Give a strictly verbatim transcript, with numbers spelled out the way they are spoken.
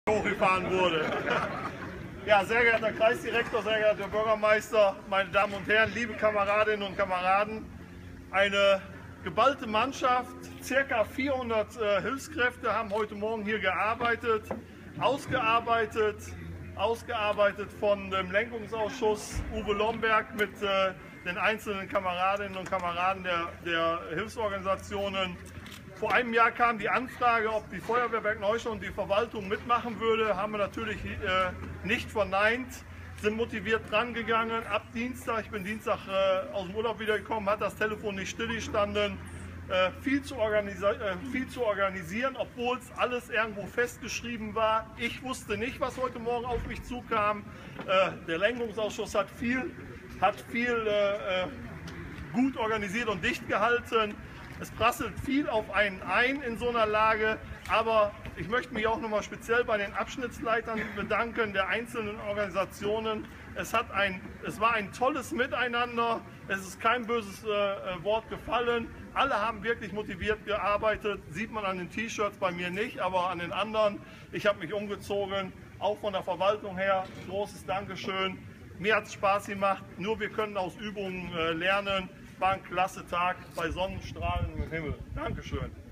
hochgefahren wurde. Ja, sehr geehrter Kreisdirektor, sehr geehrter Bürgermeister, meine Damen und Herren, liebe Kameradinnen und Kameraden, eine geballte Mannschaft, circa vierhundert äh, Hilfskräfte haben heute Morgen hier gearbeitet, ausgearbeitet, ausgearbeitet von dem Lenkungsausschuss Uwe Lomberg mit äh, den einzelnen Kameradinnen und Kameraden der, der Hilfsorganisationen. Vor einem Jahr kam die Anfrage, ob die Feuerwehr Bergneustadt und die Verwaltung mitmachen würde. Haben wir natürlich äh, nicht verneint, sind motiviert dran gegangen. Ab Dienstag, ich bin Dienstag äh, aus dem Urlaub wiedergekommen, hat das Telefon nicht stillgestanden. Äh, viel, zu äh, viel zu organisieren, obwohl es alles irgendwo festgeschrieben war. Ich wusste nicht, was heute Morgen auf mich zukam. Äh, der Lenkungsausschuss hat viel, hat viel äh, gut organisiert und dicht gehalten. Es prasselt viel auf einen ein in so einer Lage, aber ich möchte mich auch nochmal speziell bei den Abschnittsleitern bedanken, der einzelnen Organisationen. Es, hat ein, es war ein tolles Miteinander, es ist kein böses äh, Wort gefallen. Alle haben wirklich motiviert gearbeitet, sieht man an den T-Shirts, bei mir nicht, aber an den anderen. Ich habe mich umgezogen, auch von der Verwaltung her, großes Dankeschön. Mir hat es Spaß gemacht, nur wir können aus Übungen äh, lernen. War ein klasse Tag bei Sonnenstrahlen im Himmel. Dankeschön.